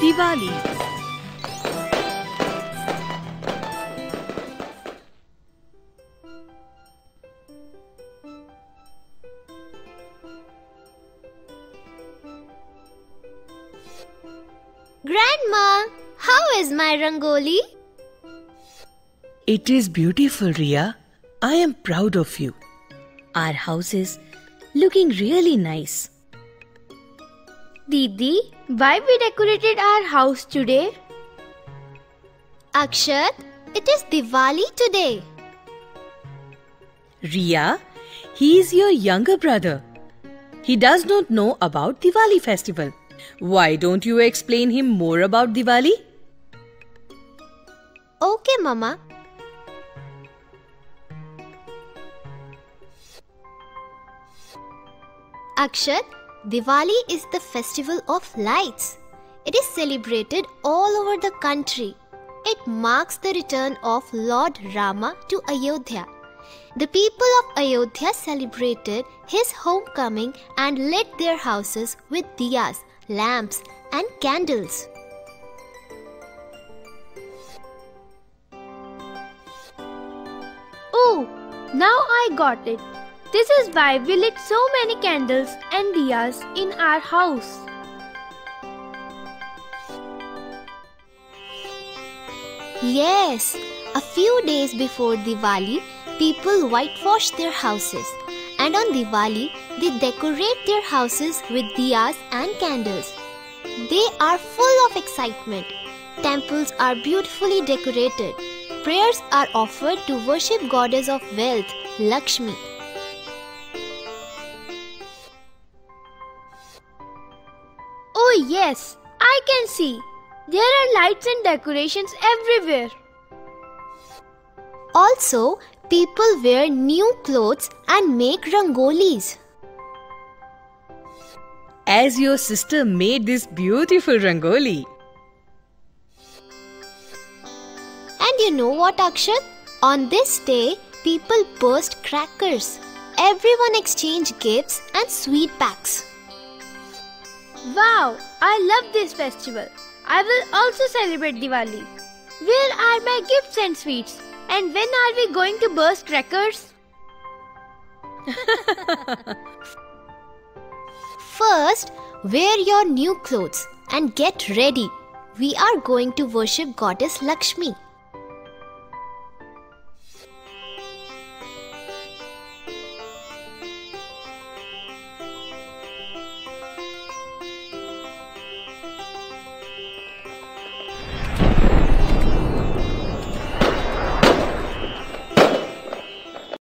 Diwali. Grandma, how is my rangoli? It is beautiful, Riya. I am proud of you. Our house is looking really nice. Didi, why we decorated our house today? Akshat, it is Diwali today. Riya, he is your younger brother. He does not know about Diwali festival. Why don't you explain him more about Diwali? Okay, Mama. Akshat, Diwali is the festival of lights. It is celebrated all over the country. It marks the return of Lord Rama to Ayodhya. The people of Ayodhya celebrated his homecoming and lit their houses with diyas, lamps, and candles. Oh, now I got it. This is why we lit so many candles and diyas in our house. Yes, a few days before Diwali, people whitewash their houses, and on Diwali, they decorate their houses with diyas and candles. They are full of excitement. Temples are beautifully decorated. Prayers are offered to worship goddess of wealth, Lakshmi. Oh yes, I can see. There are lights and decorations everywhere. Also, people wear new clothes and make rangolis. As your sister made this beautiful rangoli. And you know what, Akshat? On this day, people burst crackers. Everyone exchange gifts and sweet packs. Wow, I love this festival. I will also celebrate Diwali. Where are my gifts and sweets? And when are we going to burst crackers? First, wear your new clothes and get ready. We are going to worship goddess Lakshmi.